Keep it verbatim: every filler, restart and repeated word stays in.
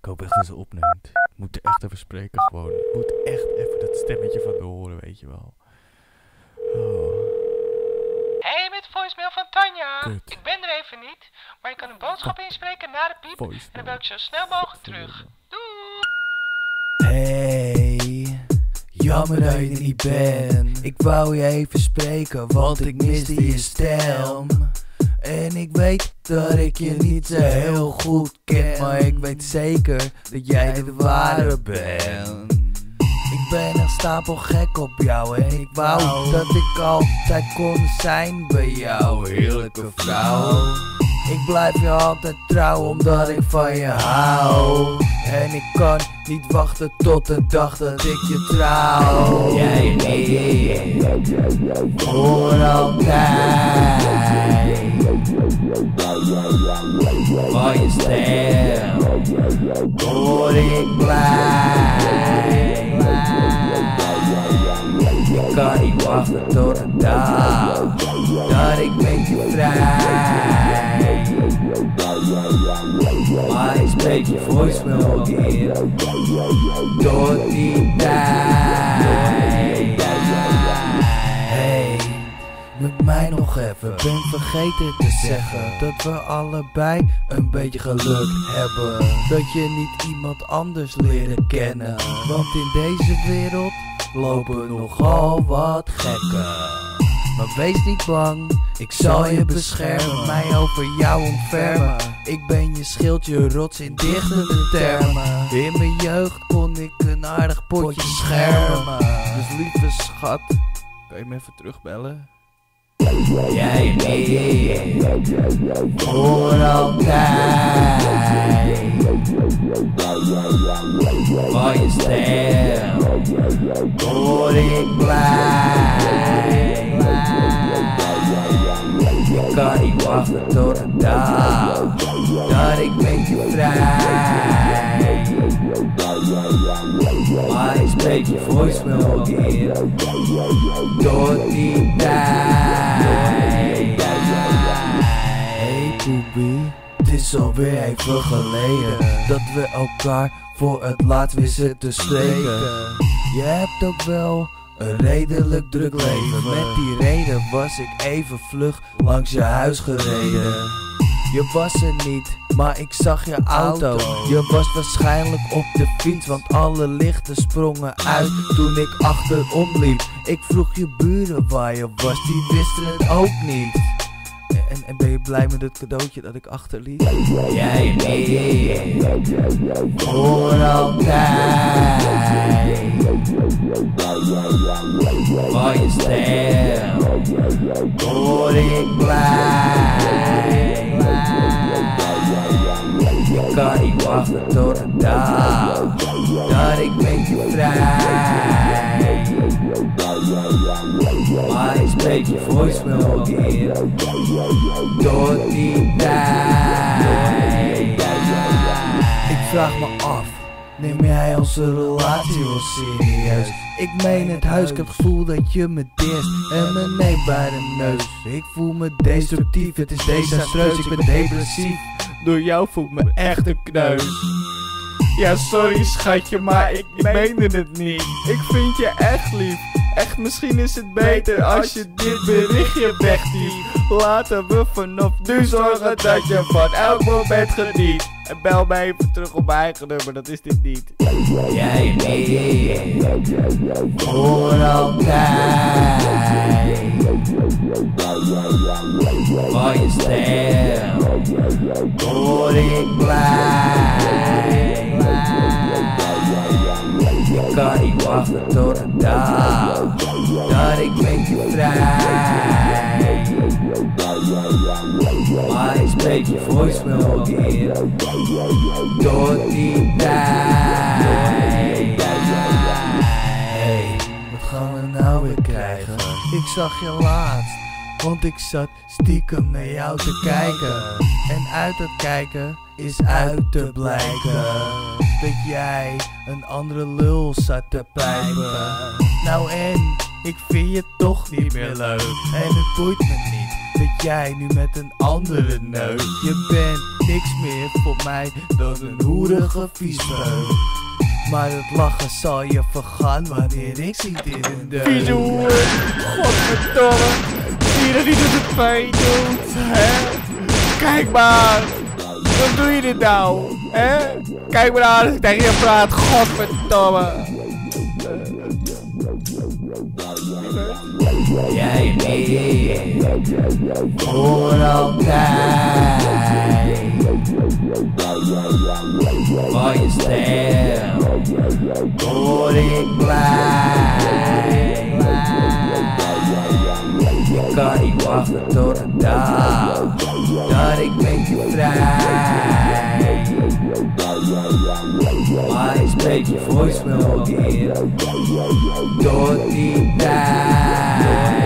Ik hoop echt dat ze opneemt. Ik moet er echt even spreken gewoon. Ik moet echt even dat stemmetje van de horen, weet je wel. Oh. Hey, met voicemail van Tanja. Kut. Ik ben er even niet, maar je kan een boodschap inspreken na de piep. Voicemail. En dan bel ik zo snel mogelijk terug. Doei! Hey, jammer dat je er niet bent. Ik wou je even spreken, want ik miste je stem. En ik weet dat ik je niet zo heel goed ken, maar ik weet zeker dat jij de ware bent. Ik ben echt stapel gek op jou en ik wou dat ik altijd kon zijn bij jou, heerlijke vrouw. Ik blijf je altijd trouw omdat ik van je hou. En ik kan niet wachten tot de dag dat ik je trouw. Jij niet, voor altijd. Van je stem word ik blij. Ik kan niet wachten tot de dag dat ik met je vrij. Maar ik spreek je voicemail in tot die tijd. Hey, met mij nog even, ben vergeten te zeggen dat we allebei een beetje geluk hebben. Dat je niet iemand anders leren kennen, want in deze wereld lopen nogal wat gekken. Maar wees niet bang, ik zal je beschermen, mij over jou ontfermen. Ik ben je schild, je rots in dichtende termen. In mijn jeugd kon ik een aardig potje schermen. Dus lieve schat, kan je me even terugbellen? Jij niet, voor altijd. Van je stem word ik blij. Ik kan niet wachten tot de dag dat ik met je vrij. Maar ik spreek je voicemail in tot die tijd. Hey poepie, het is alweer even geleden dat we elkaar voor het laatst wisten te spreken. Je hebt ook wel een redelijk druk leven. Met die reden was ik even vlug langs je huis gereden. Je was er niet, maar ik zag je auto. Je was waarschijnlijk op de fiets, want alle lichten sprongen uit toen ik achterom liep. Ik vroeg je buren waar je was, die wisten het ook niet. En, en ben je blij met het cadeautje dat ik achterliet? Jij niet, voor altijd. Van je stem word ik blij. Ik kan niet wachten tot de dag dat ik met je vrij. Maar ik spreek je voicemail in tot die tijd. Ik vraag me af, neem jij onze relatie wel serieus? Ik meen het huis, ik heb het gevoel dat je me dist en me neemt bij de neus. Ik voel me destructief, het is desastreus, ik ben depressief. Door jou voel ik me echt een kneus. Ja, sorry schatje, maar ik, ik meende het niet. Ik vind je echt lief. Echt, misschien is het beter als je dit berichtje wegdiept. Laten we vanaf nu zorgen dat je van elk moment geniet. En bel mij even terug op mijn eigen nummer, dat is dit niet. Jij niet, voor altijd. Van je stem word ik blij. Ik kan niet wachten tot de dag dat ik met je vrij. Maar ik spreek je voicemail in tot die tijd. Hey, wat gaan we nou weer krijgen? Ik zag je laatst, want ik zat stiekem naar jou te kijken. En uit het kijken is uit te blijken dat jij een andere lul zat te pijpen. Nou en, ik vind je toch niet meer leuk. En het boeit me niet dat jij nu met een andere neus. Je bent niks meer voor mij dan een hoerige viespeuk. Maar het lachen zal je vergaan wanneer ik zie dit in de Vieze hoer, godverdomme. Zie je dat niet dat het pijn doet, hè? Kijk maar, wat doe je dit nou, hè? Kijk maar aan als ik tegen je praat, godverdomme. Jij niet, voor altijd. Van je stem word ik blij. Ik kan niet wachten tot de dag dat ik met je vrij. Maar ik spreek je voicemail in tot die tijd.